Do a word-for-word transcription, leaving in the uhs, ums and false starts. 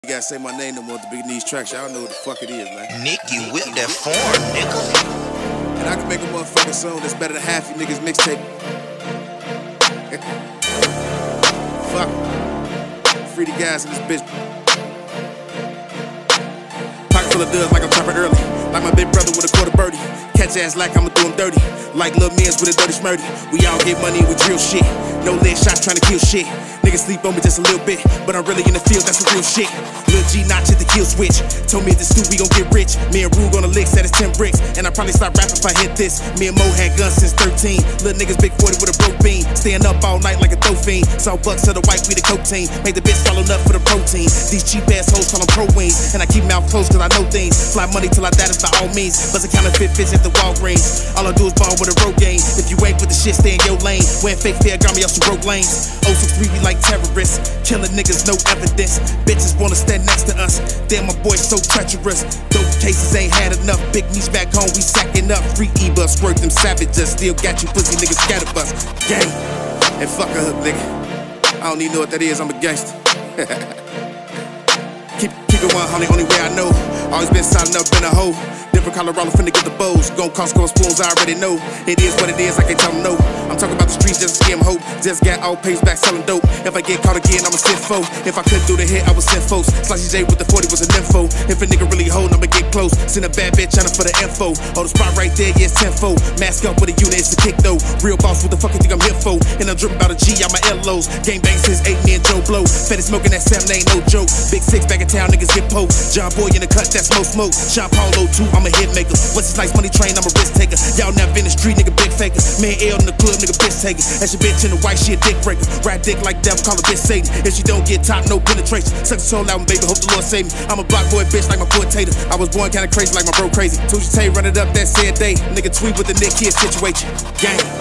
You gotta say my name no more at the beginning of these tracks. Y'all know what the fuck it is, man. Nicky whip that form, nigga. And I can make a motherfucking song that's better than half you niggas mixtape. Fuck. Free the guys in this bitch. Pocket full of dubs like I'm chopping early. Like my big brother with a quarter birdie. Catch ass like I'ma do him dirty. Like Lil Miz with a dirty smurdy. We all get money with real shit. No lead shots trying to kill shit. Niggas sleep on me just a little bit, but I'm really in the field, that's some real shit. Lil G notch hit the kill switch. Told me at the stew we gon' get rich. Me and Rue gonna lick, said it's ten bricks. And I probably stop rapping if I hit this. Me and Mo had guns since thirteen. Little niggas big forty with a broke beam. Staying up all night like a dope fiend. Saw bucks to the white, we the coke team. Make the bitch swallow nut for the protein. These cheap ass hoes call them pro wings. And I keep mouth closed cause I know things. Fly money till I die, that's by all means. Bust a counterfeit bitch at the Walgreens. All I do is ball with a road game. If you ain't with the shit, stay in your lane. Wearing fake fair, got me off some broke lanes. oh six three, we like terrorists. Killing niggas, no evidence. Bitches wanna stand next to us. Damn, my boy so treacherous. Dope cases ain't had enough. Big niche back home, we sacking up. Free E-bus, squirt them savages. Still got you pussy niggas scatterbus. Gang. And fuck a hook, nigga. I don't even know what that is, I'm a gangster. keep, keep it one hundred, only way I know. Always been solid up in a hole. Different Colorado finna get the bows. Gon' Costco spoons, I already know. It is what it is, I can't tell them no. I'm talking about the streets just to give them hope. Just got all pays back selling dope. If I get caught again, I'ma send foe. If I couldn't do the hit, I would send folks. Slicey J with the forty was an info. If a nigga really hold, I'ma get close. Send a bad bitch out for the info. Oh, the spot right there, yeah, it's tenfold. Mask up with a unit, it's a kick though. Real boss, what the fuck you think I'm here for? And I'm dripping about a G out my L Os. Gang bang since eight, me and Joe Blow. Fetty smoking that seven, ain't no joke. Big six back in town, niggas get poked. John Boy in the cut, that's no smoke. Sean Paulo too, I'm a hit maker. What's this nice money train, I'm a risk taker. Y'all never in the street, nigga, big faker. Man, L in the club, nigga, bitch taker. That's your bitch in the white, she a dick breaker. Ride dick like devil, call a bitch Satan. If she don't get top, no penetration. Suck the soul out, baby, hope the Lord save me. I'm a block boy bitch like my boy Tater. I was born kinda crazy like my bro crazy. Tuesday Tay, run it up that said day. Nigga tweet with the Nick Kid situation. Gang.